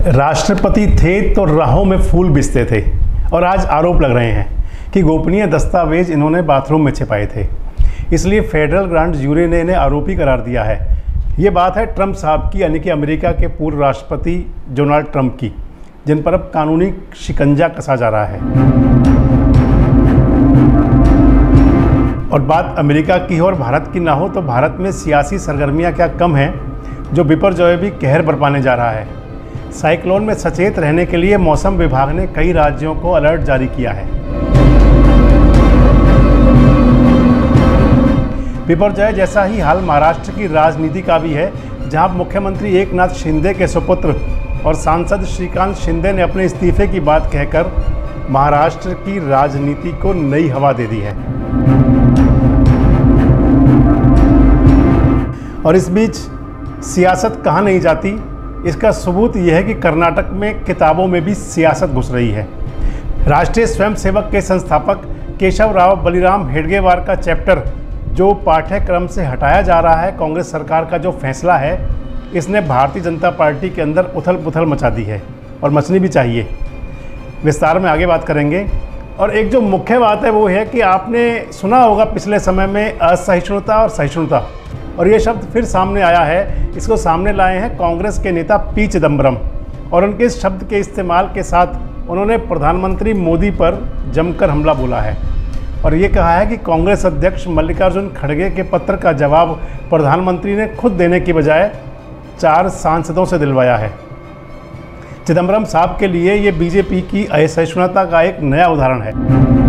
राष्ट्रपति थे तो राहों में फूल बिछते थे और आज आरोप लग रहे हैं कि गोपनीय दस्तावेज इन्होंने बाथरूम में छिपाए थे, इसलिए फेडरल ग्रांड ज्यूरी ने इन्हें आरोपी करार दिया है। ये बात है ट्रंप साहब की, यानी कि अमेरिका के पूर्व राष्ट्रपति डोनाल्ड ट्रंप की, जिन पर अब कानूनी शिकंजा कसा जा रहा है। और बात अमेरिका की हो और भारत की ना हो तो भारत में सियासी सरगर्मियां क्या कम हैं, जो बिपरजॉय भी कहर बरपाने जा रहा है। साइक्लोन में सचेत रहने के लिए मौसम विभाग ने कई राज्यों को अलर्ट जारी किया है। बिपरजॉय जैसा ही हाल महाराष्ट्र की राजनीति का भी है, जहां मुख्यमंत्री एकनाथ शिंदे के सुपुत्र और सांसद श्रीकांत शिंदे ने अपने इस्तीफे की बात कहकर महाराष्ट्र की राजनीति को नई हवा दे दी है। और इस बीच सियासत कहाँ नहीं जाती, इसका सबूत यह है कि कर्नाटक में किताबों में भी सियासत घुस रही है। राष्ट्रीय स्वयंसेवक के संस्थापक केशव राव बलिराम हेडगेवार का चैप्टर जो पाठ्यक्रम से हटाया जा रहा है, कांग्रेस सरकार का जो फैसला है, इसने भारतीय जनता पार्टी के अंदर उथल पुथल मचा दी है और मचनी भी चाहिए। विस्तार में आगे बात करेंगे। और एक जो मुख्य बात है वो है कि आपने सुना होगा पिछले समय में असहिष्णुता और सहिष्णुता, और ये शब्द फिर सामने आया है। इसको सामने लाए हैं कांग्रेस के नेता पी चिदम्बरम, और उनके इस शब्द के इस्तेमाल के साथ उन्होंने प्रधानमंत्री मोदी पर जमकर हमला बोला है और ये कहा है कि कांग्रेस अध्यक्ष मल्लिकार्जुन खड़गे के पत्र का जवाब प्रधानमंत्री ने खुद देने की बजाय 4 सांसदों से दिलवाया है। चिदम्बरम साहब के लिए ये बीजेपी की असहिष्णुता का एक नया उदाहरण है।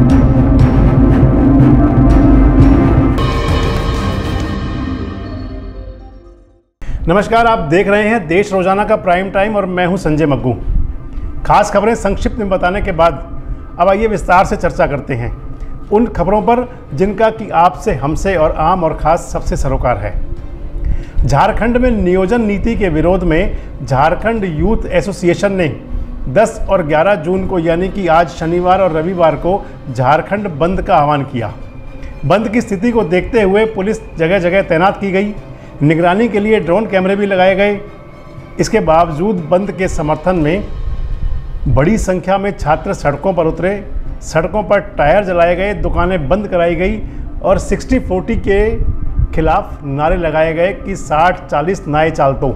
नमस्कार, आप देख रहे हैं देश रोजाना का प्राइम टाइम और मैं हूं संजय मग्गू। खास खबरें संक्षिप्त में बताने के बाद अब आइए विस्तार से चर्चा करते हैं उन खबरों पर जिनका कि आपसे, हमसे और आम और खास सबसे सरोकार है। झारखंड में नियोजन नीति के विरोध में झारखंड यूथ एसोसिएशन ने 10 और 11 जून को, यानी कि आज शनिवार और रविवार को झारखंड बंद का आह्वान किया। बंद की स्थिति को देखते हुए पुलिस जगह जगह तैनात की गई, निगरानी के लिए ड्रोन कैमरे भी लगाए गए। इसके बावजूद बंद के समर्थन में बड़ी संख्या में छात्र सड़कों पर उतरे, सड़कों पर टायर जलाए गए, दुकानें बंद कराई गई और 60-40 के खिलाफ नारे लगाए गए कि 60-40 नाए चाल तो।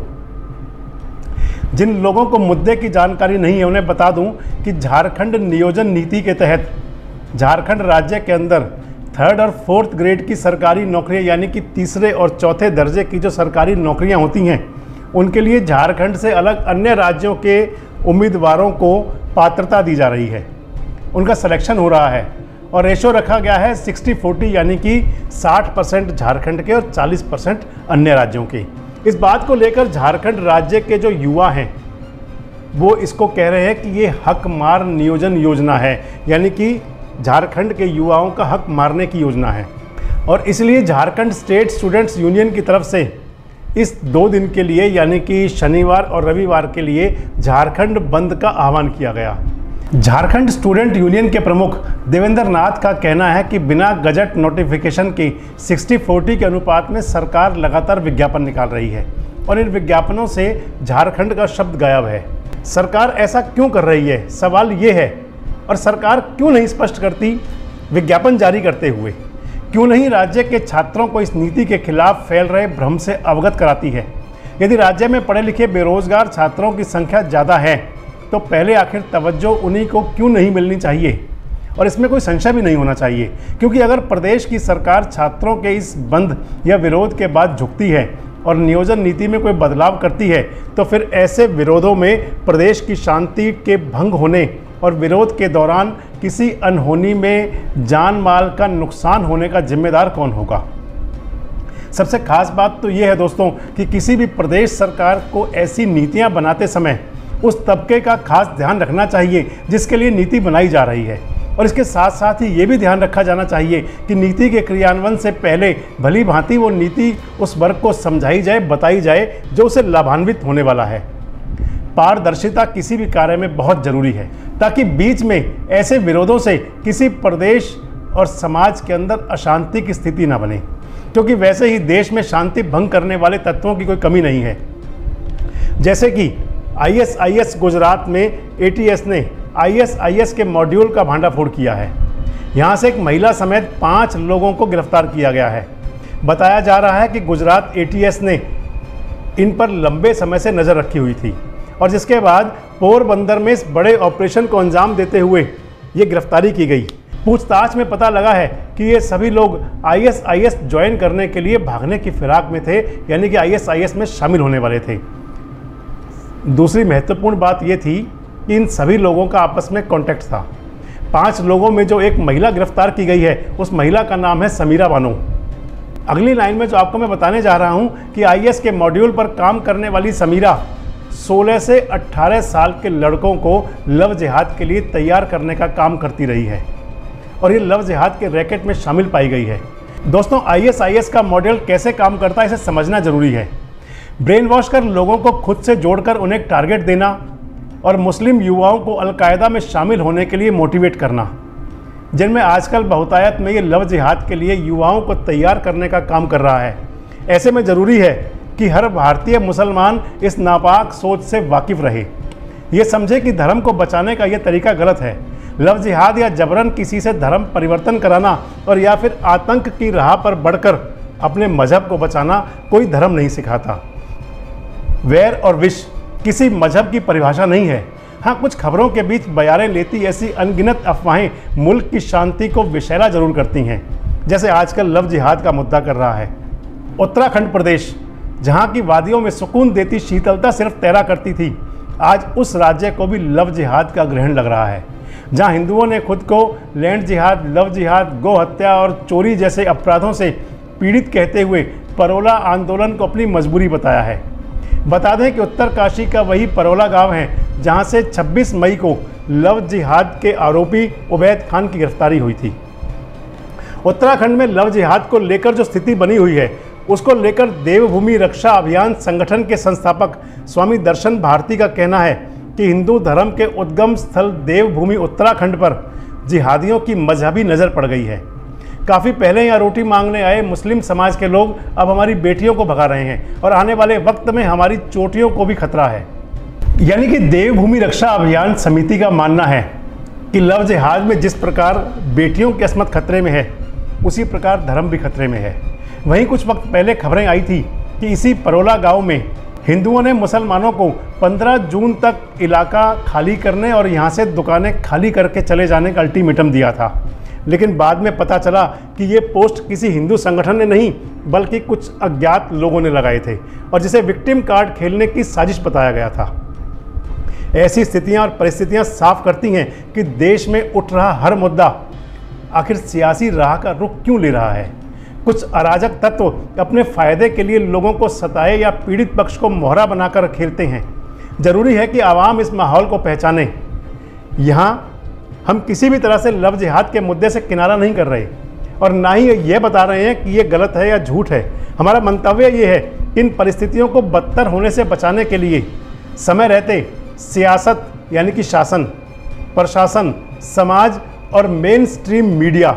जिन लोगों को मुद्दे की जानकारी नहीं है उन्हें बता दूं कि झारखंड नियोजन नीति के तहत झारखंड राज्य के अंदर 3rd और 4th ग्रेड की सरकारी नौकरियां, यानी कि तीसरे और चौथे दर्जे की जो सरकारी नौकरियां होती हैं, उनके लिए झारखंड से अलग अन्य राज्यों के उम्मीदवारों को पात्रता दी जा रही है। उनका सिलेक्शन हो रहा है और रेशो रखा गया है 60-40, यानी कि 60% झारखंड के और 40% अन्य राज्यों के। इस बात को लेकर झारखंड राज्य के जो युवा हैं वो इसको कह रहे हैं कि ये हक मार नियोजन योजना है, यानी कि झारखंड के युवाओं का हक मारने की योजना है। और इसलिए झारखंड स्टेट स्टूडेंट्स यूनियन की तरफ से इस 2 दिन के लिए, यानी कि शनिवार और रविवार के लिए झारखंड बंद का आह्वान किया गया। झारखंड स्टूडेंट यूनियन के प्रमुख देवेंद्र नाथ का कहना है कि बिना गजट नोटिफिकेशन के 60-40 के अनुपात में सरकार लगातार विज्ञापन निकाल रही है और इन विज्ञापनों से झारखंड का शब्द गायब है। सरकार ऐसा क्यों कर रही है, सवाल ये है। और सरकार क्यों नहीं स्पष्ट करती विज्ञापन जारी करते हुए? क्यों नहीं राज्य के छात्रों को इस नीति के खिलाफ फैल रहे भ्रम से अवगत कराती है? यदि राज्य में पढ़े लिखे बेरोजगार छात्रों की संख्या ज़्यादा है तो पहले आखिर तवज्जो उन्हीं को क्यों नहीं मिलनी चाहिए? और इसमें कोई संशय भी नहीं होना चाहिए, क्योंकि अगर प्रदेश की सरकार छात्रों के इस बंद या विरोध के बाद झुकती है और नियोजन नीति में कोई बदलाव करती है तो फिर ऐसे विरोधों में प्रदेश की शांति के भंग होने और विरोध के दौरान किसी अनहोनी में जान माल का नुकसान होने का जिम्मेदार कौन होगा? सबसे खास बात तो ये है दोस्तों कि किसी भी प्रदेश सरकार को ऐसी नीतियां बनाते समय उस तबके का खास ध्यान रखना चाहिए जिसके लिए नीति बनाई जा रही है। और इसके साथ साथ ही ये भी ध्यान रखा जाना चाहिए कि नीति के क्रियान्वयन से पहले भली भांति वो नीति उस वर्ग को समझाई जाए, बताई जाए जो उसे लाभान्वित होने वाला है। पारदर्शिता किसी भी कार्य में बहुत जरूरी है ताकि बीच में ऐसे विरोधों से किसी प्रदेश और समाज के अंदर अशांति की स्थिति न बने, क्योंकि वैसे ही देश में शांति भंग करने वाले तत्वों की कोई कमी नहीं है। जैसे कि ISIS गुजरात में ATS ने ISIS के मॉड्यूल का भांडाफोड़ किया है। यहाँ से एक महिला समेत 5 लोगों को गिरफ्तार किया गया है। बताया जा रहा है कि गुजरात ATS ने इन पर लंबे समय से नज़र रखी हुई थी और जिसके बाद पोरबंदर में इस बड़े ऑपरेशन को अंजाम देते हुए ये गिरफ्तारी की गई। पूछताछ में पता लगा है कि ये सभी लोग ISIS ज्वाइन करने के लिए भागने की फिराक में थे, यानी कि ISIS में शामिल होने वाले थे। दूसरी महत्वपूर्ण बात ये थी कि इन सभी लोगों का आपस में कॉन्टैक्ट था। 5 लोगों में जो एक महिला गिरफ्तार की गई है, उस महिला का नाम है समीरा बानो। अगली लाइन में जो आपको मैं बताने जा रहा हूँ कि IS के मॉड्यूल पर काम करने वाली समीरा 16 से 18 साल के लड़कों को लव जिहाद के लिए तैयार करने का काम करती रही है और ये लव जिहाद के रैकेट में शामिल पाई गई है। दोस्तों, ISIS का मॉडल कैसे काम करता है इसे समझना जरूरी है। ब्रेन वॉश कर लोगों को खुद से जोड़कर उन्हें टारगेट देना और मुस्लिम युवाओं को अलकायदा में शामिल होने के लिए मोटिवेट करना, जिनमें आजकल बहुतायत में ये लव जिहाद के लिए युवाओं को तैयार करने का काम कर रहा है। ऐसे में ज़रूरी है कि हर भारतीय मुसलमान इस नापाक सोच से वाकिफ़ रहे, ये समझे कि धर्म को बचाने का ये तरीका गलत है। लव जिहाद या जबरन किसी से धर्म परिवर्तन कराना और या फिर आतंक की राह पर बढ़कर अपने मजहब को बचाना कोई धर्म नहीं सिखाता। वैर और विष किसी मजहब की परिभाषा नहीं है। हाँ, कुछ खबरों के बीच बयारें लेती ऐसी अनगिनत अफवाहें मुल्क की शांति को विषैला जरूर करती हैं, जैसे आजकल लव जिहाद का मुद्दा कर रहा है। उत्तराखंड प्रदेश, जहाँ की वादियों में सुकून देती शीतलता सिर्फ तैरा करती थी, आज उस राज्य को भी लव जिहाद का ग्रहण लग रहा है। जहाँ हिंदुओं ने खुद को लैंड जिहाद, लव जिहाद, गौ हत्या और चोरी जैसे अपराधों से पीड़ित कहते हुए परोला आंदोलन को अपनी मजबूरी बताया है। बता दें कि उत्तरकाशी का वही परोला गांव है जहां से 26 मई को लव जिहाद के आरोपी उबैद खान की गिरफ्तारी हुई थी। उत्तराखंड में लव जिहाद को लेकर जो स्थिति बनी हुई है, उसको लेकर देवभूमि रक्षा अभियान संगठन के संस्थापक स्वामी दर्शन भारती का कहना है कि हिंदू धर्म के उद्गम स्थल देवभूमि उत्तराखंड पर जिहादियों की मजहबी नज़र पड़ गई है। काफ़ी पहले यहाँ रोटी मांगने आए मुस्लिम समाज के लोग अब हमारी बेटियों को भगा रहे हैं और आने वाले वक्त में हमारी चोटियों को भी खतरा है। यानी कि देवभूमि रक्षा अभियान समिति का मानना है कि लव जिहाद में जिस प्रकार बेटियों की अस्मत खतरे में है, उसी प्रकार धर्म भी खतरे में है। वहीं कुछ वक्त पहले खबरें आई थी कि इसी परोला गांव में हिंदुओं ने मुसलमानों को 15 जून तक इलाका खाली करने और यहाँ से दुकानें खाली करके चले जाने का अल्टीमेटम दिया था। लेकिन बाद में पता चला कि ये पोस्ट किसी हिंदू संगठन ने नहीं बल्कि कुछ अज्ञात लोगों ने लगाए थे और जिसे विक्टिम कार्ड खेलने की साजिश बताया गया था। ऐसी स्थितियां और परिस्थितियां साफ करती हैं कि देश में उठ रहा हर मुद्दा आखिर सियासी राह का रुख क्यों ले रहा है। कुछ अराजक तत्व अपने फायदे के लिए लोगों को सताए या पीड़ित पक्ष को मोहरा बनाकर खेलते हैं। जरूरी है कि आवाम इस माहौल को पहचाने। यहाँ हम किसी भी तरह से लव जिहाद के मुद्दे से किनारा नहीं कर रहे और ना ही ये बता रहे हैं कि ये गलत है या झूठ है। हमारा मंतव्य ये है कि इन परिस्थितियों को बदतर होने से बचाने के लिए समय रहते सियासत यानी कि शासन, प्रशासन, समाज और मेन स्ट्रीम मीडिया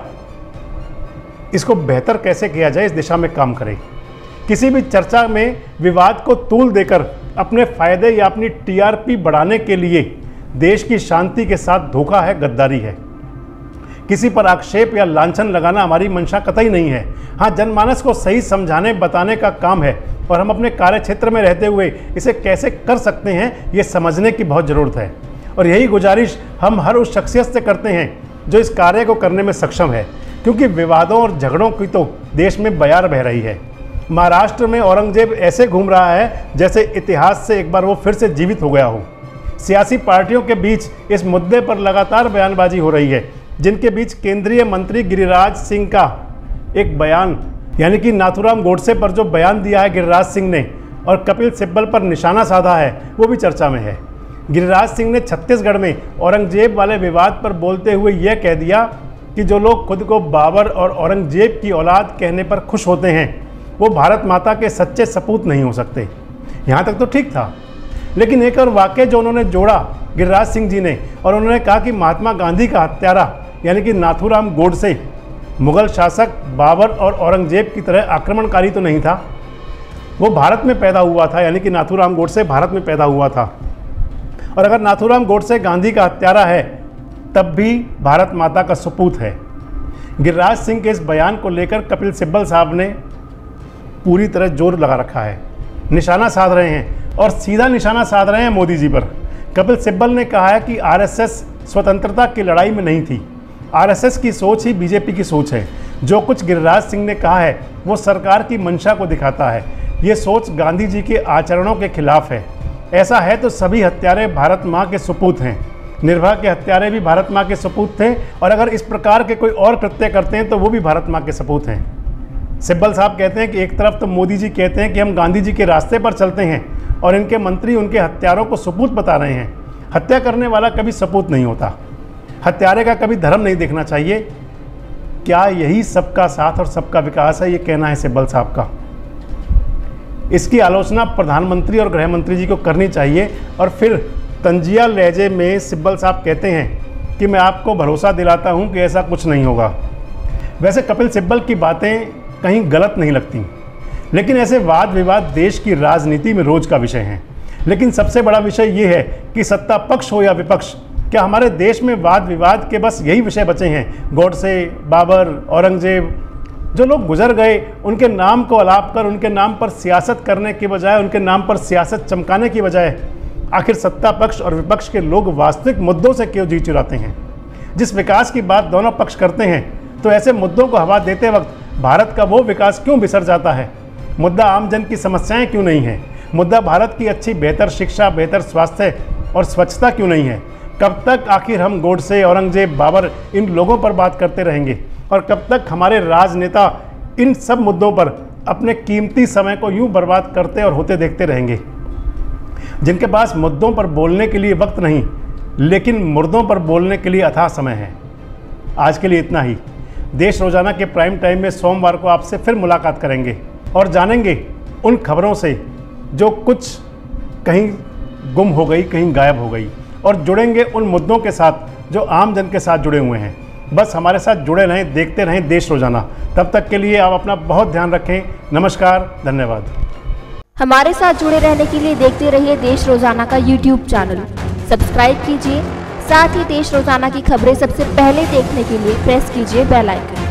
इसको बेहतर कैसे किया जाए इस दिशा में काम करे। किसी भी चर्चा में विवाद को तूल देकर अपने फायदे या अपनी TRP बढ़ाने के लिए देश की शांति के साथ धोखा है, गद्दारी है। किसी पर आक्षेप या लांछन लगाना हमारी मंशा कतई नहीं है। हाँ, जनमानस को सही समझाने बताने का काम है और हम अपने कार्य क्षेत्र में रहते हुए इसे कैसे कर सकते हैं ये समझने की बहुत ज़रूरत है। और यही गुजारिश हम हर उस शख्सियत से करते हैं जो इस कार्य को करने में सक्षम है, क्योंकि विवादों और झगड़ों की तो देश में बयार बह रही है। महाराष्ट्र में औरंगजेब ऐसे घूम रहा है जैसे इतिहास से एक बार वो फिर से जीवित हो गया हो। सियासी पार्टियों के बीच इस मुद्दे पर लगातार बयानबाजी हो रही है, जिनके बीच केंद्रीय मंत्री गिरिराज सिंह का एक बयान, यानी कि नाथूराम गोडसे पर जो बयान दिया है गिरिराज सिंह ने और कपिल सिब्बल पर निशाना साधा है, वो भी चर्चा में है। गिरिराज सिंह ने छत्तीसगढ़ में औरंगजेब वाले विवाद पर बोलते हुए यह कह दिया कि जो लोग खुद को बाबर और औरंगजेब की औलाद कहने पर खुश होते हैं वो भारत माता के सच्चे सपूत नहीं हो सकते। यहाँ तक तो ठीक था, लेकिन एक और वाक्य जो उन्होंने जोड़ा गिरिराज सिंह जी ने, और उन्होंने कहा कि महात्मा गांधी का हत्यारा यानी कि नाथूराम गोडसे मुगल शासक बाबर और औरंगजेब की तरह आक्रमणकारी तो नहीं था, वो भारत में पैदा हुआ था, यानी कि नाथूराम गोडसे भारत में पैदा हुआ था। और अगर नाथूराम गोडसे गांधी का हत्यारा है तब भी भारत माता का सपूत है। गिरिराज सिंह के इस बयान को लेकर कपिल सिब्बल साहब ने पूरी तरह जोर लगा रखा है, निशाना साध रहे हैं और सीधा निशाना साध रहे हैं मोदी जी पर। कपिल सिब्बल ने कहा है कि आरएसएस स्वतंत्रता की लड़ाई में नहीं थी, आरएसएस की सोच ही बीजेपी की सोच है। जो कुछ गिरिराज सिंह ने कहा है वो सरकार की मंशा को दिखाता है, ये सोच गांधी जी के आचरणों के खिलाफ है। ऐसा है तो सभी हत्यारे भारत माँ के सपूत हैं। निर्भया के हत्यारे भी भारत माँ के सपूत थे और अगर इस प्रकार के कोई और कृत्य करते हैं तो वो भी भारत माँ के सपूत हैं। सिब्बल साहब कहते हैं कि एक तरफ तो मोदी जी कहते हैं कि हम गांधी जी के रास्ते पर चलते हैं और इनके मंत्री उनके हत्यारों को सपूत बता रहे हैं। हत्या करने वाला कभी सपूत नहीं होता, हत्यारे का कभी धर्म नहीं देखना चाहिए। क्या यही सबका साथ और सबका विकास है? ये कहना है सिब्बल साहब का। इसकी आलोचना प्रधानमंत्री और गृह मंत्री जी को करनी चाहिए। और फिर तंजिया लहजे में सिब्बल साहब कहते हैं कि मैं आपको भरोसा दिलाता हूं कि ऐसा कुछ नहीं होगा। वैसे कपिल सिब्बल की बातें कहीं गलत नहीं लगती, लेकिन ऐसे वाद विवाद देश की राजनीति में रोज का विषय हैं। लेकिन सबसे बड़ा विषय ये है कि सत्ता पक्ष हो या विपक्ष, क्या हमारे देश में वाद विवाद के बस यही विषय बचे हैं? गोडसे, बाबर, औरंगजेब, जो लोग गुजर गए, उनके नाम को अलाप कर उनके नाम पर सियासत करने की बजाय, उनके नाम पर सियासत चमकाने की बजाय आखिर सत्ता पक्ष और विपक्ष के लोग वास्तविक मुद्दों से क्यों जी चुराते हैं? जिस विकास की बात दोनों पक्ष करते हैं तो ऐसे मुद्दों को हवा देते वक्त भारत का वो विकास क्यों बिसर जाता है? मुद्दा आम जन की समस्याएं क्यों नहीं है? मुद्दा भारत की अच्छी बेहतर शिक्षा, बेहतर स्वास्थ्य और स्वच्छता क्यों नहीं है? कब तक आखिर हम गोडसे, औरंगजेब, बाबर इन लोगों पर बात करते रहेंगे? और कब तक हमारे राजनेता इन सब मुद्दों पर अपने कीमती समय को यूं बर्बाद करते और होते देखते रहेंगे? जिनके पास मुद्दों पर बोलने के लिए वक्त नहीं, लेकिन मुर्दों पर बोलने के लिए अथाह समय है। आज के लिए इतना ही। देश रोजाना के प्राइम टाइम में सोमवार को आपसे फिर मुलाकात करेंगे और जानेंगे उन खबरों से जो कुछ कहीं गुम हो गई, कहीं गायब हो गई, और जुड़ेंगे उन मुद्दों के साथ जो आम जन के साथ जुड़े हुए हैं। बस हमारे साथ जुड़े रहें, देखते रहें देश रोजाना। तब तक के लिए आप अपना बहुत ध्यान रखें। नमस्कार, धन्यवाद। हमारे साथ जुड़े रहने के लिए देखते रहिए देश रोजाना का YouTube चैनल। सब्सक्राइब कीजिए, साथ ही देश रोजाना की खबरें सबसे पहले देखने के लिए प्रेस कीजिए बेल आइकन।